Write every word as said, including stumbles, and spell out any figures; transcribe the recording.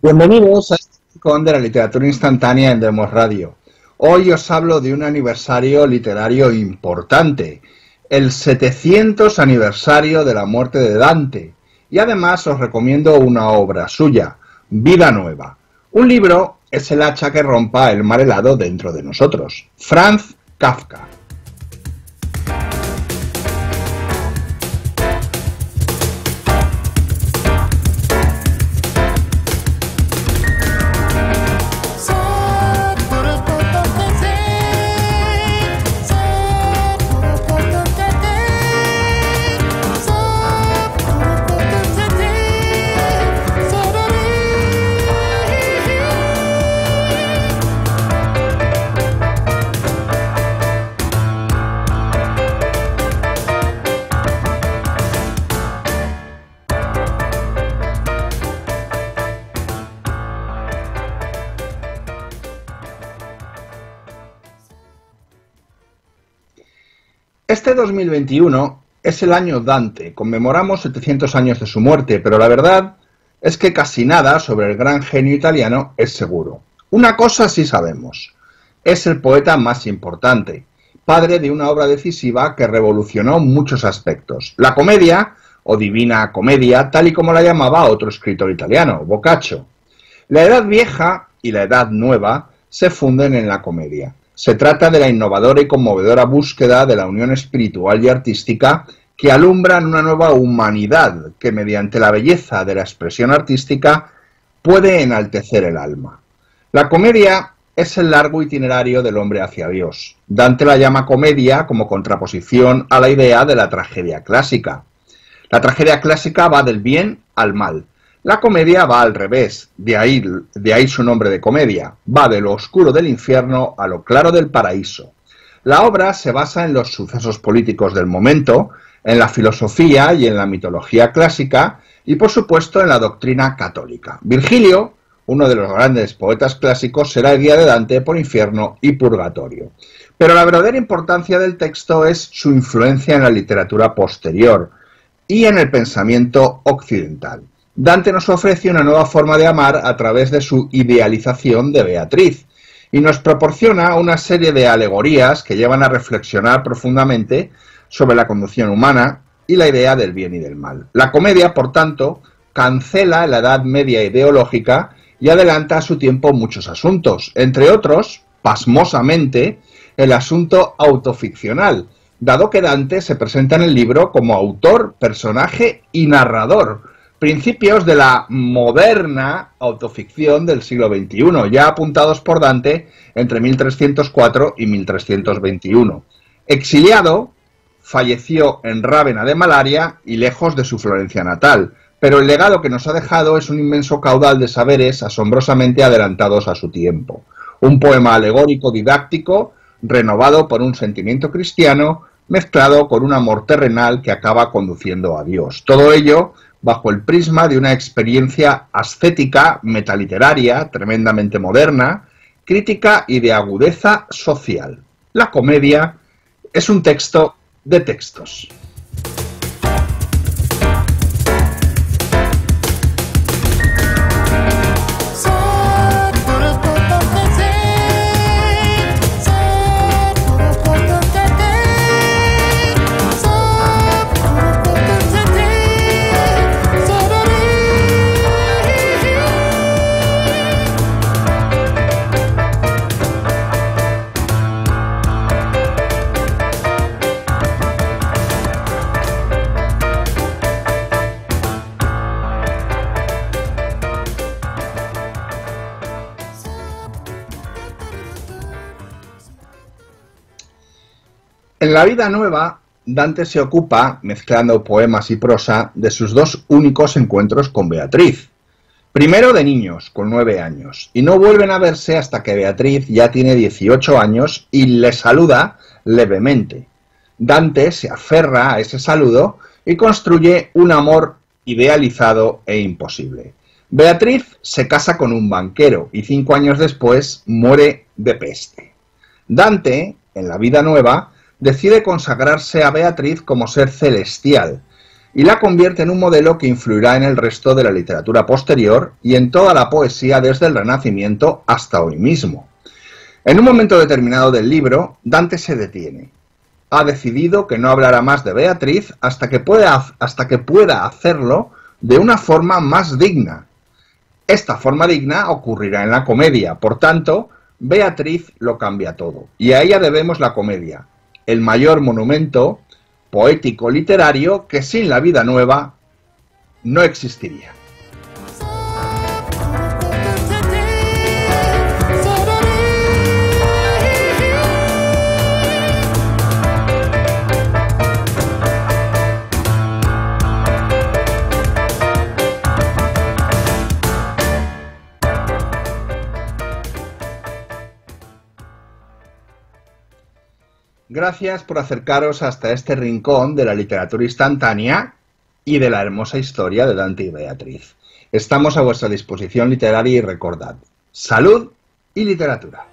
Bienvenidos a este rincón de la literatura instantánea en Demos Radio. Hoy os hablo de un aniversario literario importante, el setecientos aniversario de la muerte de Dante, y además os recomiendo una obra suya, Vida Nueva. Un libro es el hacha que rompa el mar helado dentro de nosotros. Franz Kafka. Este dos mil veintiuno es el año Dante, conmemoramos setecientos años de su muerte, pero la verdad es que casi nada sobre el gran genio italiano es seguro. Una cosa sí sabemos, es el poeta más importante, padre de una obra decisiva que revolucionó muchos aspectos. La comedia, o Divina Comedia, tal y como la llamaba otro escritor italiano, Boccaccio. La Edad Vieja y la Edad Nueva se funden en la comedia. Se trata de la innovadora y conmovedora búsqueda de la unión espiritual y artística que alumbran una nueva humanidad que mediante la belleza de la expresión artística puede enaltecer el alma. La comedia es el largo itinerario del hombre hacia Dios. Dante la llama comedia como contraposición a la idea de la tragedia clásica. La tragedia clásica va del bien al mal. La comedia va al revés, de ahí, de ahí su nombre de comedia, va de lo oscuro del infierno a lo claro del paraíso. La obra se basa en los sucesos políticos del momento, en la filosofía y en la mitología clásica, y por supuesto en la doctrina católica. Virgilio, uno de los grandes poetas clásicos, será el guía de Dante por infierno y purgatorio. Pero la verdadera importancia del texto es su influencia en la literatura posterior y en el pensamiento occidental. Dante nos ofrece una nueva forma de amar a través de su idealización de Beatriz y nos proporciona una serie de alegorías que llevan a reflexionar profundamente sobre la conducción humana y la idea del bien y del mal. La comedia, por tanto, cancela la Edad Media ideológica y adelanta a su tiempo muchos asuntos, entre otros, pasmosamente, el asunto autoficcional, dado que Dante se presenta en el libro como autor, personaje y narrador, principios de la moderna autoficción del siglo veintiuno, ya apuntados por Dante entre mil trescientos cuatro y mil trescientos veintiuno. Exiliado, falleció en Rávena de malaria y lejos de su Florencia natal, pero el legado que nos ha dejado es un inmenso caudal de saberes asombrosamente adelantados a su tiempo. Un poema alegórico didáctico, renovado por un sentimiento cristiano, mezclado con un amor terrenal que acaba conduciendo a Dios. Todo ello bajo el prisma de una experiencia ascética, metaliteraria, tremendamente moderna, crítica y de agudeza social. La comedia es un texto de textos. En la Vida Nueva, Dante se ocupa, mezclando poemas y prosa, de sus dos únicos encuentros con Beatriz. Primero de niños, con nueve años, y no vuelven a verse hasta que Beatriz ya tiene dieciocho años y le saluda levemente. Dante se aferra a ese saludo y construye un amor idealizado e imposible. Beatriz se casa con un banquero y cinco años después muere de peste. Dante, en la Vida Nueva, decide consagrarse a Beatriz como ser celestial y la convierte en un modelo que influirá en el resto de la literatura posterior y en toda la poesía desde el Renacimiento hasta hoy mismo. En un momento determinado del libro, Dante se detiene. Ha decidido que no hablará más de Beatriz hasta que pueda, hasta que pueda hacerlo de una forma más digna. Esta forma digna ocurrirá en la comedia, por tanto, Beatriz lo cambia todo, y a ella debemos la comedia, el mayor monumento poético literario que sin la vida nueva no existiría. Gracias por acercaros hasta este rincón de la literatura instantánea y de la hermosa historia de Dante y Beatriz. Estamos a vuestra disposición literaria y recordad, salud y literatura.